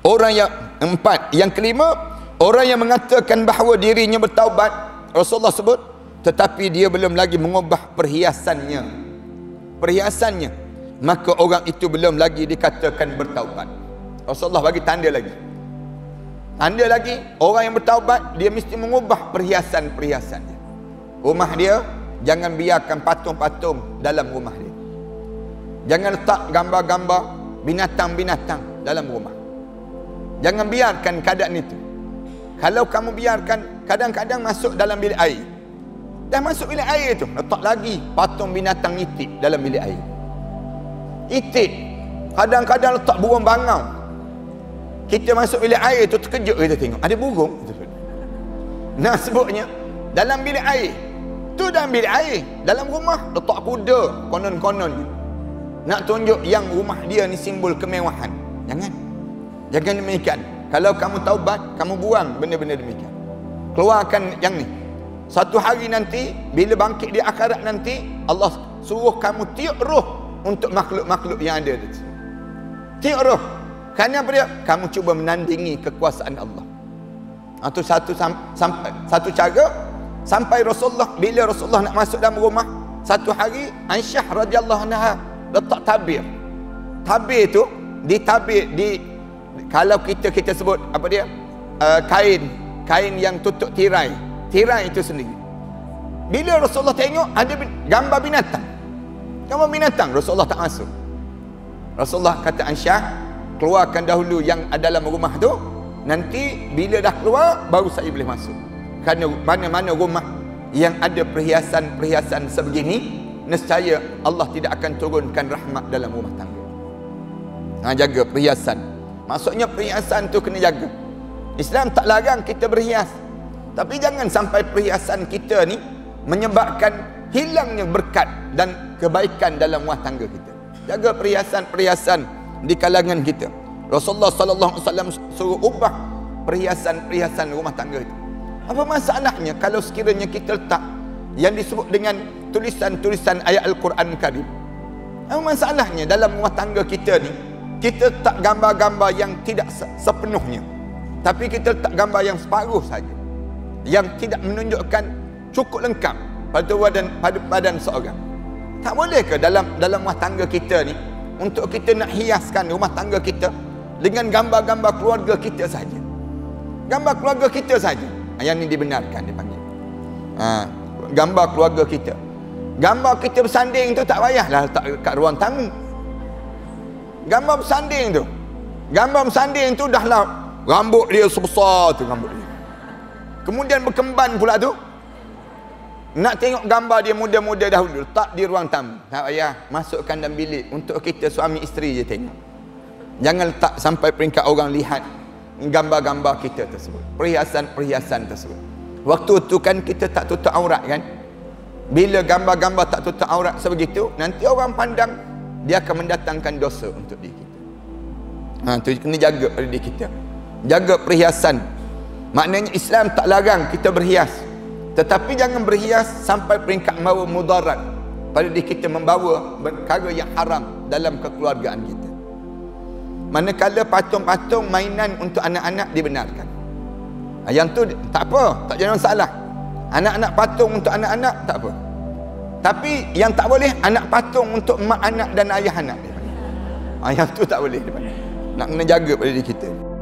Orang yang empat, yang kelima, orang yang mengatakan bahawa dirinya bertaubat, Rasulullah sebut, tetapi dia belum lagi mengubah perhiasannya, maka orang itu belum lagi dikatakan bertaubat. Rasulullah bagi tanda lagi, orang yang bertaubat dia mesti mengubah perhiasan-perhiasannya. Rumah dia jangan biarkan patung-patung dalam rumah dia. Jangan letak gambar-gambar binatang-binatang dalam rumah. Jangan biarkan keadaan itu. Kalau kamu biarkan, kadang-kadang masuk dalam bilik air. Dah masuk bilik air tu, letak lagi patung binatang itik dalam bilik air. Itik. Kadang-kadang letak burung bangau. Kita masuk bilik air tu, terkejut kita tengok ada burung. Nah, sebutnya dalam bilik air. Tu dalam bilik air. Dalam rumah letak kuda, konon-konon. Nak tunjuk yang rumah dia ni simbol kemewahan. Jangan demikian. Kalau kamu taubat, kamu buang benda-benda demikian. Keluarkan yang ni. Satu hari nanti, bila bangkit di akhirat nanti, Allah suruh kamu tiup roh untuk makhluk-makhluk yang ada di situ. Tiup roh. Kerana apa dia? Kamu cuba menandingi kekuasaan Allah. Itu satu cara. Sampai Rasulullah, bila Rasulullah nak masuk dalam rumah, satu hari Aisyah radhiyallahu anha letak tabir. Tabir tu ditabir di, kalau kita sebut apa dia, kain yang tutup tirai itu sendiri. Bila Rasulullah tengok ada gambar binatang, Rasulullah tak masuk. Rasulullah kata Aisyah, keluarkan dahulu yang ada dalam rumah tu, nanti bila dah keluar baru saya boleh masuk. Kerana mana-mana rumah yang ada perhiasan-perhiasan sebegini, nescaya Allah tidak akan turunkan rahmat dalam rumah tangga. Jaga perhiasan. Maksudnya perhiasan tu kena jaga. Islam tak larang kita berhias, tapi jangan sampai perhiasan kita ni menyebabkan hilangnya berkat dan kebaikan dalam rumah tangga kita. Jaga perhiasan-perhiasan di kalangan kita. Rasulullah sallallahu alaihi wasallam suruh ubah perhiasan-perhiasan rumah tangga itu. Apa masalahnya kalau sekiranya kita letak yang disebut dengan tulisan-tulisan ayat Al-Quran Karim? Apa masalahnya dalam rumah tangga kita ni, kita letak gambar-gambar yang tidak sepenuhnya, tapi kita letak gambar yang separuh saja, yang tidak menunjukkan cukup lengkap pada badan seorang. Tak boleh ke dalam rumah tangga kita ni, untuk kita nak hiaskan rumah tangga kita dengan gambar-gambar keluarga kita saja? Gambar keluarga kita saja. Yang ni dibenarkan, dipanggil gambar keluarga kita. Gambar kita bersanding tu tak payahlah letak kat ruang tamu. Gambar bersanding tu dahlah rambut dia sebesar tu, rambut dia. Kemudian berkemban pula tu. Nak tengok gambar dia muda-muda dahulu, letak di ruang tamu. Tak payah, masukkan dalam bilik untuk kita suami isteri je tengok. Jangan letak sampai peringkat orang lihat gambar-gambar kita tersebut, perhiasan-perhiasan tersebut. Waktu tu kan kita tak tutup aurat kan. Bila gambar-gambar tak tutup aurat sebegitu, nanti orang pandang, dia akan mendatangkan dosa untuk diri kita. Tu kena jaga pada diri kita. Jaga perhiasan. Maknanya Islam tak larang kita berhias, tetapi jangan berhias sampai peringkat membawa mudarat pada diri kita, membawa perkara yang haram dalam kekeluargaan kita. Manakala patung-patung mainan untuk anak-anak dibenarkan. Yang tu tak apa, tak jadi masalah. Anak-anak patung untuk anak-anak tak apa. Tapi yang tak boleh, anak patung untuk mak anak dan ayah anak. Yang tu tak boleh. Nak kena jaga pada diri kita.